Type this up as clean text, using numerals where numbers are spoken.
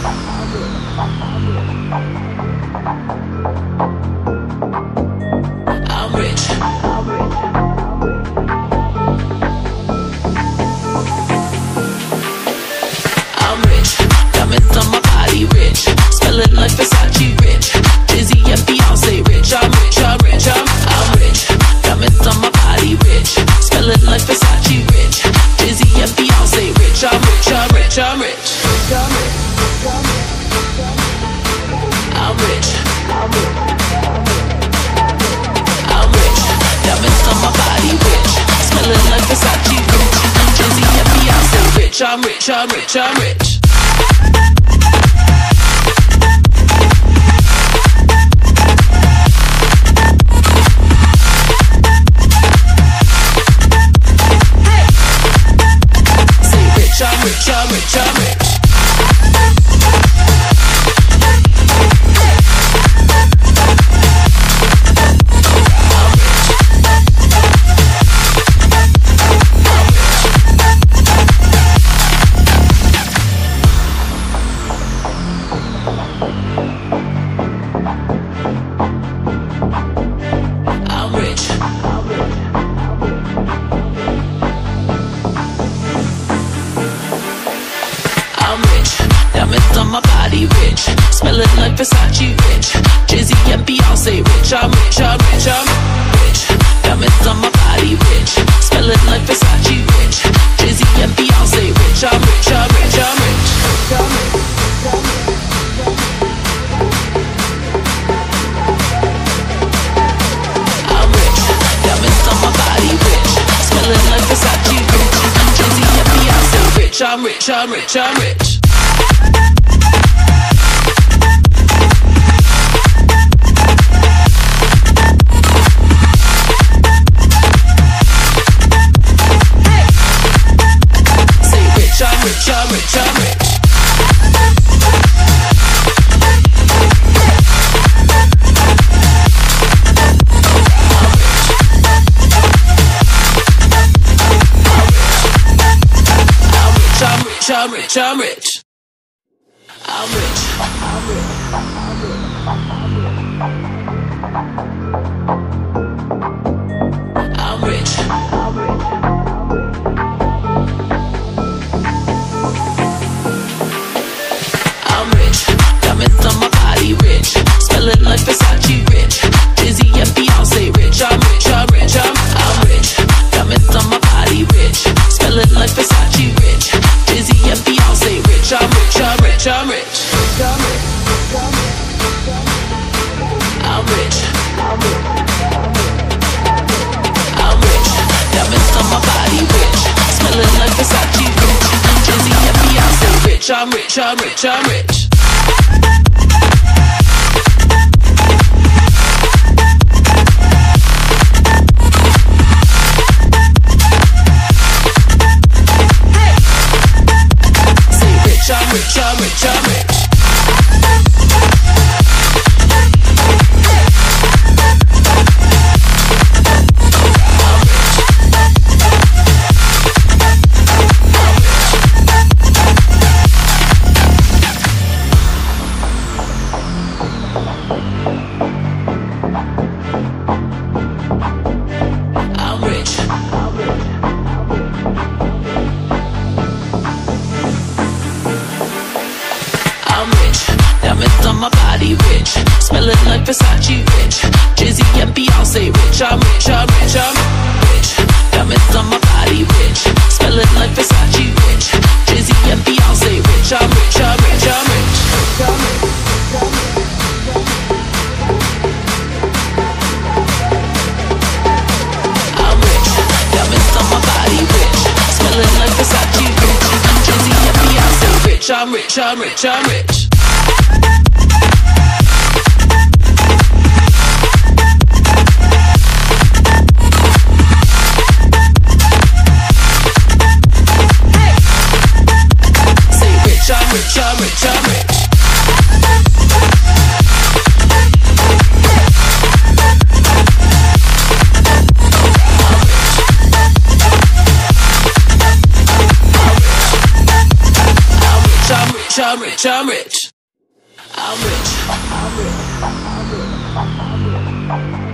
I'm rich, I'm rich, I'm rich. Say rich, I'm rich, I'm rich, I'm rich. Smelling like Versace rich. Jay-Z and Beyonce rich. I'm rich, I'm rich, I'm rich. Diamonds on my body rich. Smelling like Versace rich. Jay-Z and Beyonce rich. I'm rich, I'm rich, I'm rich. I'm rich. Diamonds on my body rich. Smelling like Versace rich. Jay-Z and Beyonce rich. I'm rich, I'm rich, I'm rich. I'm rich, I'm rich. I'm rich, I'm rich. I'm rich. I'm rich. I'm rich. Diamonds on my body rich. Smelling like Versace rich. Jay-Z and Beyonce rich. I'm rich, I'm rich, I'm rich. Diamonds on my body rich. Smelling like Versace rich. Jay-Z and Beyonce rich. I'm rich, I'm rich, I'm rich. I'm rich. I'm rich. Diamonds on my body rich. Smelling like Versace rich. Jay-Z and Beyonce rich. I'm rich, I'm rich, I'm rich. I'm rich, I'm rich, I'm rich. Smelling like Versace rich. Jay-Z and Beyonce rich. I'm rich, I'm rich, I'm rich. Diamonds on my body rich. Smelling like Versace rich. Jay-Z and Beyonce rich. I'm rich, I'm rich, I'm rich. I'm rich. Diamonds on my body rich. Smelling like Versace rich. Jay-Z and Beyonce rich. I'm rich, I'm rich, I'm rich. I'm rich, I'm rich, I'm rich. I'm rich, rich, I'm rich, I'm rich. I'm rich. I'm rich. I'm rich. I'm rich.